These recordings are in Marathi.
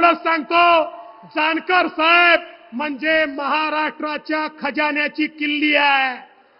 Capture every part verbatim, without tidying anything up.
एवढंच सांगतो, जानकर साहेब म्हणजे महाराष्ट्राच्या खजान्याची किल्ली आहे.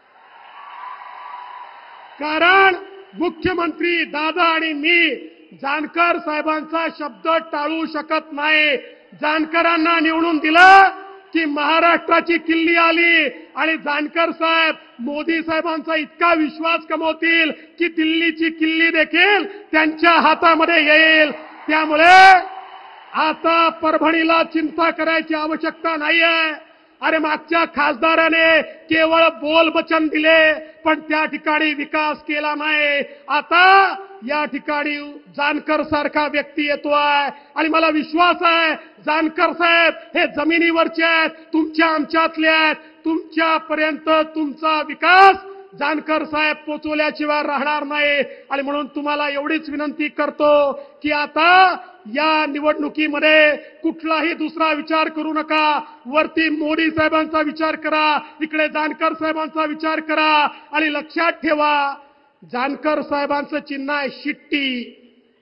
कारण मुख्यमंत्री दादा आणि मी जानकर साहेबांचा शब्द टाळू शकत नाही. जानकरांना निवडून दिलं की महाराष्ट्राची किल्ली आली आणि जानकर साहेब मोदी साहेबांचा इतका विश्वास कमवतील की दिल्लीची किल्ली देखील त्यांच्या हातामध्ये येईल. त्यामुळे आता परभणीला चिंता करायची आवश्यकता नाहीये. अरे मागच्या खासदाराने केवळ बोलबचन दिले पण त्या ठिकाणी विकास केला नाही. आता या ठिकाणी जानकर सारखा व्यक्ती येतोय आणि मला विश्वास आहे जानकर साहेब हे जमिनीवरचे आहेत, तुमच्या आमच्यातले आहेत. तुमच्यापर्यंत तुमचा विकास जानकर साहेब पोचवल्याशिवाय राहणार नाही. आणि म्हणून तुम्हाला एवढीच विनंती करतो की आता या निवडणुकीमध्ये कुठलाही दुसरा विचार करू नका. वरती मोदी साहेबांचा विचार करा, इकडे जानकर साहेबांचा विचार करा. आणि लक्षात ठेवा, जानकर साहेबांचं चिन्ह आहे शिट्टी.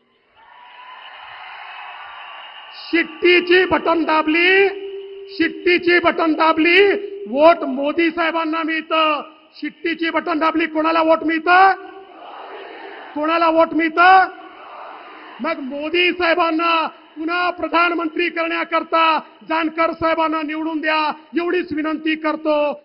शिट्टीची बटन दाबली, शिट्टीची बटन दाबली, वोट मोदी साहेबांना मिळतं. शिट्टीची बटन दाबली, कोणाला वोट मिळतं? कोणाला वोट मिळतं? मग मोदी साहेबांना पुन्हा प्रधानमंत्री करण्याकरता जानकर साहेबांना निवडून द्या, एवढीच विनंती करतो.